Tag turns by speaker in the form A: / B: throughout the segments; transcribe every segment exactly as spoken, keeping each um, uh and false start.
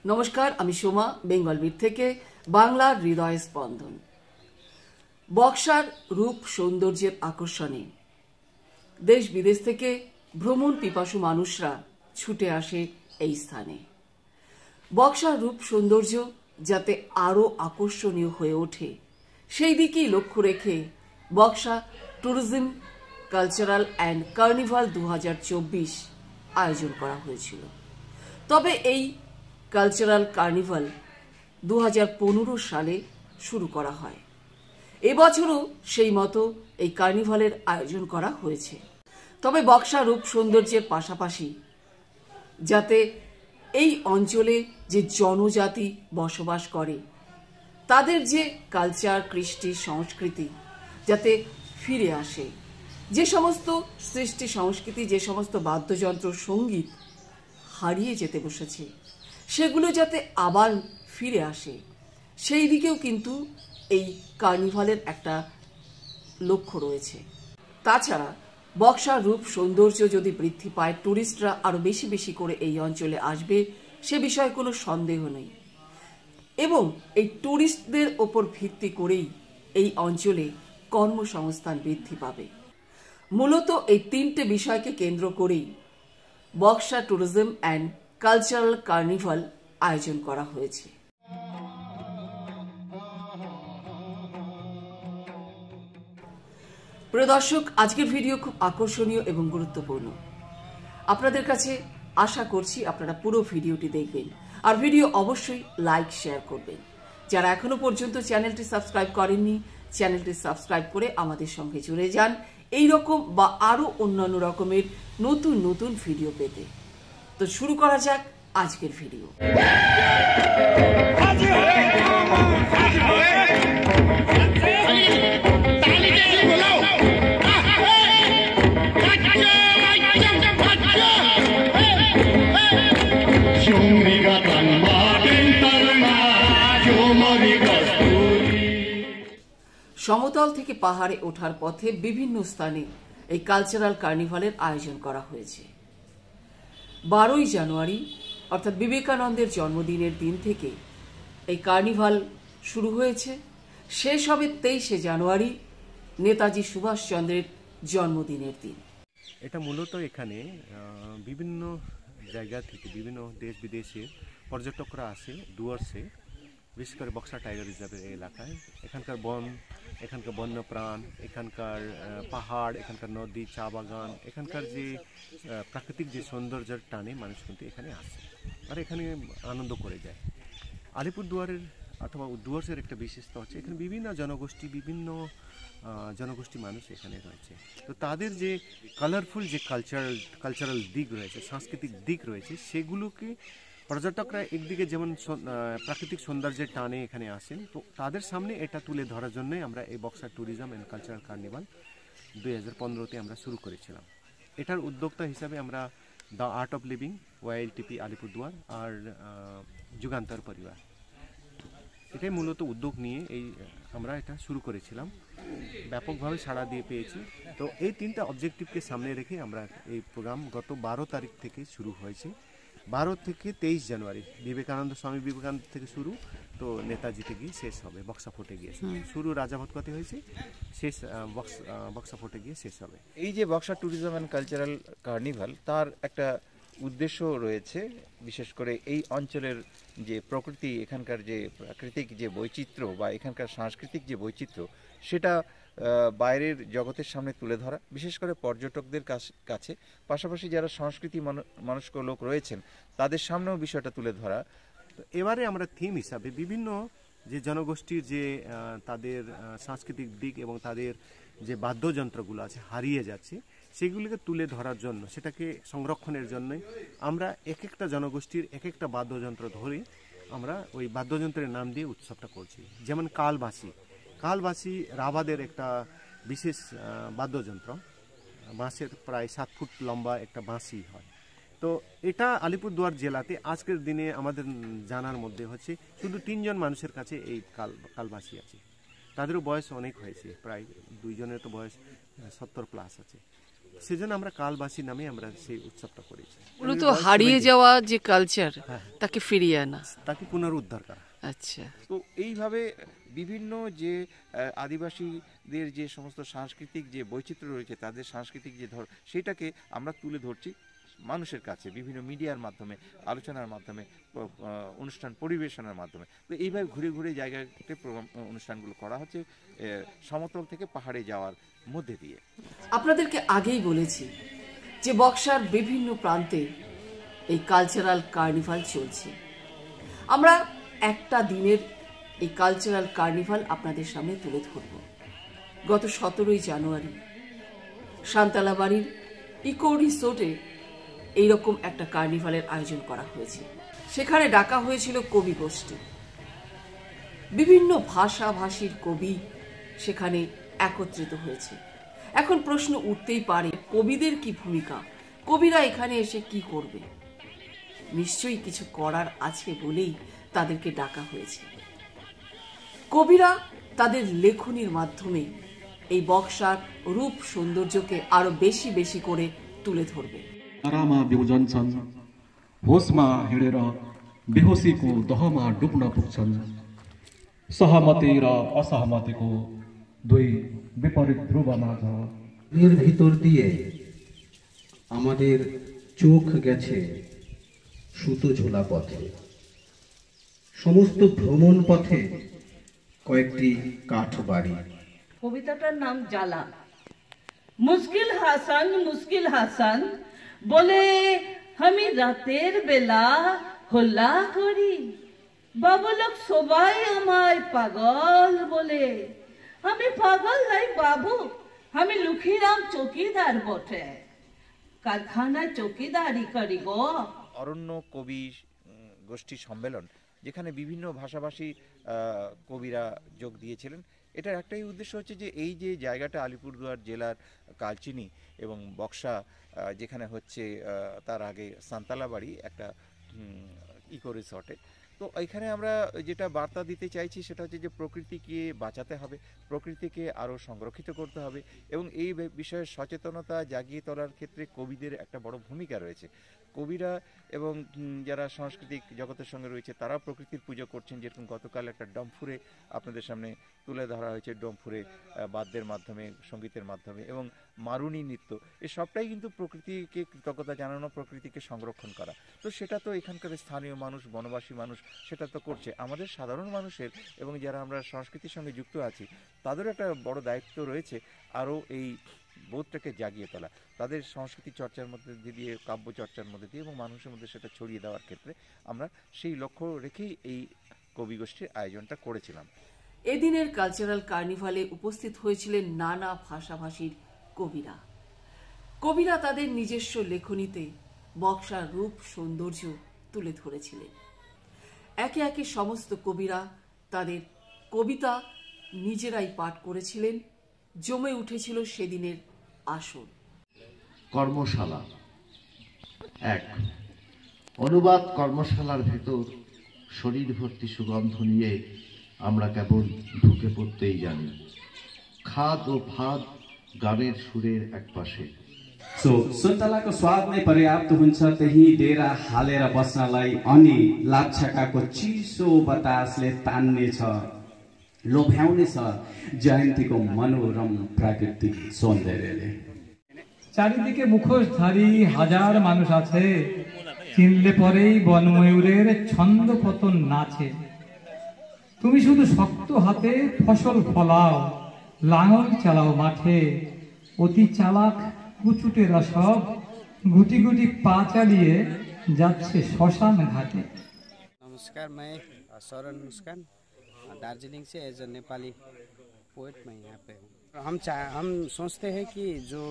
A: নমস্কার, আমি সোমা বেঙ্গল বিট থেকে বাংলার হৃদয় স্পন্দন। বক্সার রূপ সৌন্দর্যের আকর্ষণে দেশ বিদেশ থেকে ভ্রমণ পিপাসু মানুষরা ছুটে আসে এই স্থানে। বক্সার রূপ সৌন্দর্য যাতে আরও আকর্ষণীয় হয়ে ওঠে সেই দিকেই লক্ষ্য রেখে Buxa tourism cultural and carnival দু হাজার চব্বিশ আয়োজন করা হয়েছিল। তবে এই কালচারাল কার্নিভাল দু হাজার পনেরো সালে শুরু করা হয়। এবছরও সেই মতো এই কার্নিভালের আয়োজন করা হয়েছে। তবে বক্সা রূপ সৌন্দর্যের পাশাপাশি যাতে এই অঞ্চলে যে জনজাতি বসবাস করে তাদের যে কালচার, কৃষ্টি, সংস্কৃতি যাতে ফিরে আসে, যে সমস্ত সৃষ্টি সংস্কৃতি, যে সমস্ত বাদ্যযন্ত্র, সঙ্গীত হারিয়ে যেতে বসেছে সেগুলো যাতে আবার ফিরে আসে সেই দিকেও কিন্তু এই কার্নিভালের একটা লক্ষ্য রয়েছে। তাছাড়া বক্সার রূপ সৌন্দর্য যদি বৃদ্ধি পায়, ট্যুরিস্টরা আরও বেশি বেশি করে এই অঞ্চলে আসবে সে বিষয়ে কোনো সন্দেহ নেই। এবং এই ট্যুরিস্টদের ওপর ভিত্তি করেই এই অঞ্চলে কর্মসংস্থান বৃদ্ধি পাবে। মূলত এই তিনটে বিষয়কে কেন্দ্র করেই Buxa tourism and cultural carnival আয়োজন করা হয়েছে। প্রিয় দর্শক, আজকের ভিডিও খুব আকর্ষণীয় এবং গুরুত্বপূর্ণ। আপনাদের কাছে আশা করছি আপনারা পুরো ভিডিওটি দেখবেন আর ভিডিও অবশ্যই লাইক শেয়ার করবেন। যারা এখনো পর্যন্ত চ্যানেলটি সাবস্ক্রাইব করেননি, চ্যানেলটি সাবস্ক্রাইব করে আমাদের সঙ্গে জুড়ে যান এই রকম বা আরো অন্যান্য রকমের নতুন নতুন ভিডিও পেতে। তো শুরু করা যাক আজকের ভিডিও। সমতল থেকে পাহাড়ে ওঠার পথে বিভিন্ন স্থানে এই কালচারাল কার্নিভালের আয়োজন করা হয়েছে। বারোই জানুয়ারি অর্থাৎ বিবেকানন্দের জন্মদিনের দিন থেকে এই কার্নিভাল শুরু হয়েছে। শেষ হবে তেইশে জানুয়ারি নেতাজি সুভাষচন্দ্রের জন্মদিনের দিন।
B: এটা মূলত এখানে বিভিন্ন জায়গা থেকে বিভিন্ন দেশ বিদেশের পর্যটকরা আসে ডুয়ার্সে, বিশেষ করে বক্সা টাইগার রিজার্ভের এলাকায়। এখানকার বন, এখানকার বন্যপ্রাণ, এখানকার পাহাড়, এখানকার নদী, চা বাগান, এখানকার যে প্রাকৃতিক যে সৌন্দর্যের টানে মানুষ কিন্তু এখানে আসে আর এখানে আনন্দ করে যায়। আলিপুরদুয়ারের অথবা ডুয়ার্সের একটা বিশেষতা হচ্ছে এখানে বিভিন্ন জনগোষ্ঠী, বিভিন্ন জনগোষ্ঠী মানুষ এখানে রয়েছে। তো তাদের যে কালারফুল যে কালচারাল কালচারাল দিক রয়েছে, সাংস্কৃতিক দিক রয়েছে, সেগুলোকে পর্যটকরা একদিকে যেমন প্রাকৃতিক সৌন্দর্যের টানে এখানে আসেন, তো তাদের সামনে এটা তুলে ধরার জন্যই আমরা এই Buxa tourism and cultural carnival দুই হাজার পনেরোতে আমরা শুরু করেছিলাম। এটার উদ্যোক্তা হিসাবে আমরা the art of living, YLTP Alipurduar আর যুগান্তর পরিবার, এটাই মূলত উদ্যোগ নিয়ে এই আমরা এটা শুরু করেছিলাম। ব্যাপকভাবে সাড়া দিয়ে পেয়েছি। তো এই তিনটা অবজেক্টিভকে সামনে রেখে আমরা এই প্রোগ্রাম গত বারো তারিখ থেকে শুরু হয়েছে। বারো থেকে তেইশ জানুয়ারি বিবেকানন্দ স্বামী বিবেকানন্দ থেকে শুরু, তো নেতাজিতে গিয়ে শেষ হবে, বক্সা ফোর্টে গিয়ে। শুরু রাজাভাতখাতে হয়েছে, শেষ বক্সা ফোর্টে গিয়ে শেষ হবে।
C: এই যে Buxa tourism and cultural carnival, তার একটা উদ্দেশ্য রয়েছে, বিশেষ করে এই অঞ্চলের যে প্রকৃতি, এখানকার যে প্রাকৃতিক যে বৈচিত্র্য বা এখানকার সাংস্কৃতিক যে বৈচিত্র্য, সেটা বাইরের জগতের সামনে তুলে ধরা, বিশেষ করে পর্যটকদের কাছে, পাশাপাশি যারা সংস্কৃতি মনস্ক লোক রয়েছেন তাদের সামনেও বিষয়টা তুলে ধরা।
B: তো এবারে আমরা থিম হিসাবে বিভিন্ন যে জনগোষ্ঠীর যে তাদের সাংস্কৃতিক দিক এবং তাদের যে বাদ্যযন্ত্রগুলো আছে হারিয়ে যাচ্ছে সেগুলিকে তুলে ধরার জন্য, সেটাকে সংরক্ষণের জন্যই আমরা এক একটা জনগোষ্ঠীর এক একটা বাদ্যযন্ত্র ধরে আমরা ওই বাদ্যযন্ত্রের নাম দিয়ে উৎসবটা করছি। যেমন কালবাঁশি, কালবাঁশি রাভাদের একটা বিশেষ বাদ্যযন্ত্র, বাঁশের প্রায় সাত ফুট লম্বা একটা বাঁশি হয়। তো এটা আলিপুরদুয়ার জেলাতে আজকের দিনে আমাদের জানার মধ্যে হচ্ছে শুধু তিনজন মানুষের কাছে এই কাল কালবাঁশি আছে। তাদেরও বয়স অনেক হয়েছে, প্রায় দুইজনের তো বয়স সত্তর প্লাস আছে। সেজন্য আমরা কালবাসী নামে আমরা সেই উৎসবটা করেছি।
A: মূলত হারিয়ে যাওয়া যে কালচার তাকে ফিরিয়ে আনা,
B: তাকে পুনরুদ্ধার করা।
A: আচ্ছা,
C: তো এইভাবে বিভিন্ন যে আদিবাসীদের যে সমস্ত সাংস্কৃতিক যে বৈচিত্র্য রয়েছে, তাদের সাংস্কৃতিক যে ধর সেটাকে আমরা তুলে ধরছি মানুষের কাছে বিভিন্ন মিডিয়ার মাধ্যমে, আলোচনার মাধ্যমে, অনুষ্ঠান পরিবেশনার মাধ্যমে। তো এইভাবে ঘুরে ঘুরে জায়গাতে প্রোগ্রাম অনুষ্ঠানগুলো করা হচ্ছে সমতল থেকে পাহাড়ে যাওয়ার মধ্যে দিয়ে।
A: আপনাদেরকে আগেই বলেছি যে বক্সার বিভিন্ন প্রান্তে এই কালচারাল কার্নিভাল চলছে। আমরা একটা দিনের এই কালচারাল কার্নিভাল আপনাদের সামনে তুলে ধরব। গত সতেরোই জানুয়ারি সান্তালাবাড়ির ইকো রিসোর্টে এইরকম একটা কার্নিভালের আয়োজন করা হয়েছে। সেখানে ডাকা হয়েছিল কবি গোষ্ঠী, বিভিন্ন ভাষাভাষীর কবি সেখানে একত্রিত হয়েছে। এখন প্রশ্ন উঠতেই পারে, কবিদের কি ভূমিকা, কবিরা এখানে এসে কি করবে? নিশ্চয়ই কিছু করার আছে বলেই তাদেরকে ডাকা হয়েছে। কবিরা তাদের লেখনীর মাধ্যমে এই বক্সার রূপ সৌন্দর্যকে আরো বেশি বেশি করে তুলে ধরবে।
D: आरामा बिउजन छन्, होसमा हिँडेर बेहोसीको दहमा डुब्न पुग्छन्। सहमति र असहमतिको दुई विपरीत ध्रुवमा छ।
E: এর ভিতর দিয়ে আমাদের চোখ গেছে সুতো ঝোলা পথে, সমস্ত ভ্রমণ পথে কয়েকটি কাঠ বাড়ি।
F: কবিতাটার নাম জ্বালা। মুশকিল হাসান মুশকিল হাসান বলে আমি রাতের বেলা হল্লা করি, বাবুলোক সবাই আমায় পাগল বলে। আমি পাগল নাই বাবু, আমি লুখিরাম চৌকিদার বটে, কারখানায় চৌকিদারি করি গো।
C: অরণ্য কবি গোষ্ঠী সম্মেলন, যেখানে বিভিন্ন ভাষাভাষী কবিরা যোগ দিয়েছিলেন। এটার একটাই উদ্দেশ্য হচ্ছে যে এই যে জায়গাটা আলিপুরদুয়ার জেলার কালচিনি এবং বক্সা যেখানে হচ্ছে, তার আগে সান্তালাবাড়ি একটা ইকো রিসর্টে। তো এখানে আমরা যেটা বার্তা দিতে চাইছি সেটা হচ্ছে যে প্রকৃতিকে বাঁচাতে হবে, প্রকৃতিকে আরও সংরক্ষিত করতে হবে এবং এই বিষয়ে সচেতনতা জাগিয়ে তোলার ক্ষেত্রে কবিদের একটা বড় ভূমিকা রয়েছে। কবিরা এবং যারা সাংস্কৃতিক জগতের সঙ্গে রয়েছে তারাও প্রকৃতির পুজো করছেন। যেরকম গতকাল একটা ডমফুরে আপনাদের সামনে তুলে ধরা হয়েছে, ডমফুরে বাদ্যের মাধ্যমে, সঙ্গীতের মাধ্যমে এবং মারুনি নৃত্য, এই সবটাই কিন্তু প্রকৃতিকে কৃতজ্ঞতা জানানো, প্রকৃতিকে সংরক্ষণ করা। তো সেটা তো এখানকার স্থানীয় মানুষ, বনবাসী মানুষ সেটা তো করছে। আমাদের সাধারণ মানুষের এবং যারা আমরা সংস্কৃতির সঙ্গে যুক্ত আছি তাদেরও একটা বড় দায়িত্ব রয়েছে আরও এই বোধটাকে জাগিয়ে তোলা, তাদের সংস্কৃতি চর্চার মধ্যে দিয়ে, কাব্য চর্চার মধ্যে দিয়ে এবং মানুষের মধ্যে সেটা ছড়িয়ে দেওয়ার ক্ষেত্রে আমরা সেই লক্ষ্য রেখেই এই কবি গোষ্ঠীর আয়োজনটা করেছিলাম।
A: এদিনের কালচারাল কার্নিভালে উপস্থিত হয়েছিলেন নানা ভাষাভাষীর কবিরা। কবিরা তাদের নিজস্ব লেখনীতে বক্সার রূপ সৌন্দর্য তুলে ধরেছিলেন। একে একে সমস্ত কবিরা তাদের কবিতা নিজেরাই পাঠ করেছিলেন। জমে উঠেছিল সেদিনের আসর।
G: কর্মশালা এক, অনুবাদ কর্মশালার ভেতর শরীর ভর্তি সুগন্ধ নিয়ে আমরা কেবল ঢুকে পড়তেই জানি। খাদ ও ফাদ গানের सुरेर एक पासे।
H: सो सुन्तलाको स्वाद नै पर्याप्त हुन्छ, त्यही डेरा हालेर बस्नलाई अनि लाछाकाको चिसो बतासले तान्ने छ, लोभ्याउने छ जयन्तीको मनोरम प्राकृतिक सौन्दर्यले।
I: চারিদিকে মুখোশধারী হাজার মানুষ আছে, চিনলে পরেই বনময়ূরের ছন্দ পতন নাচে। তুমি শুধু শক্ত হাতে ফসল ফলাও, লাঙল চালাও মাঠে, অতি চালাক কুচুটেরা সব গুটি গুটি পা চালিয়ে যাচ্ছে শ্মশান ঘাটে।
J: नमस्कार, मैं शरण मुस्कान दार्जिलिंग से एज अ नेपाली पोएट मैं यहाँ पे हूँ। हम चाह हम सोचते हैं कि जो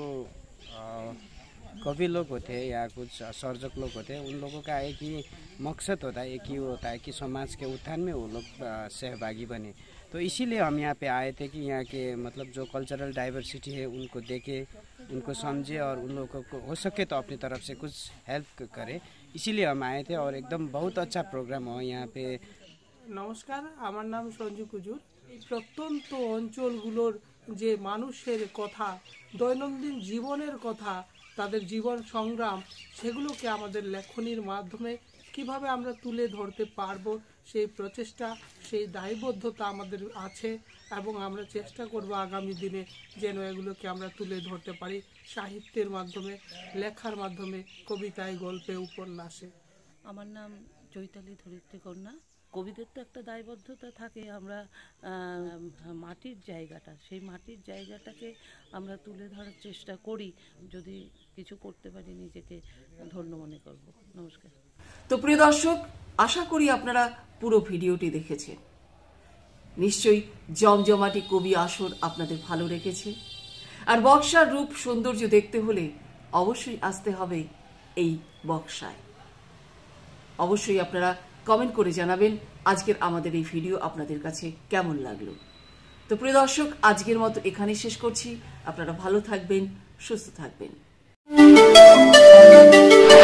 J: कवि लोग होते हैं या कुछ सर्जक लोग होते हैं, उन लोगों का एक ही मकसद होता है, एक ही होता है कि समाज के उत्थान में वो लोग सहभागी बने। तो इसीलिए हम यहाँ पे आए थे कि यहाँ के मतलब जो कल्चरल डाइवर्सिटी है उनको देखे, उनको समझे और उन लोगों को हो सके तो अपनी तरफ से कुछ हेल्प करें, इसीलिए हम आए थे। और एकदम बहुत अच्छा प्रोग्राम हो यहाँ पे।
K: नमस्कार, আমার নাম সঞ্জু কুজুর। এই প্রত্যন্ত অঞ্চলগুলোর যে মানুষের কথা, দৈনন্দিন জীবনের কথা, তাদের জীবন সংগ্রাম, সেগুলোকে আমাদের লেখনীর মাধ্যমে কিভাবে আমরা তুলে ধরতে পারবো সেই প্রচেষ্টা, সেই দায়বদ্ধতা আমাদের আছে এবং আমরা চেষ্টা করব আগামী দিনে যেন এগুলোকে আমরা তুলে ধরতে পারি সাহিত্যের মাধ্যমে, লেখার মাধ্যমে, কবিতায়, গল্পে, উপন্যাসে।
F: আমার নাম চৈতালি ধরিত্রী কন্যা। কবিদের তো একটা দায়বদ্ধতা থাকে, আমরা মাটির জায়গাটা, সেই মাটির জায়গাটাকে আমরা তুলে ধরার চেষ্টা করি। যদি কিছু করতে পারি নিজেকে ধন্য মনে করব। নমস্কার।
A: তো প্রিয় দর্শক, আশা করি আপনারা পুরো ভিডিওটি দেখেছেন। নিশ্চয়ই জমজমাটি কবি আসর আপনাদের ভালো রেখেছে। আর বক্সার রূপ সৌন্দর্য দেখতে হলে অবশ্যই আসতে হবে এই বক্সায়। অবশ্যই আপনারা কমেন্ট করে জানাবেন আজকের আমাদের এই ভিডিও আপনাদের কাছে কেমন লাগলো। তো প্রিয় দর্শক, আজকের মতো এখানেই শেষ করছি। আপনারা ভালো থাকবেন, সুস্থ থাকবেন।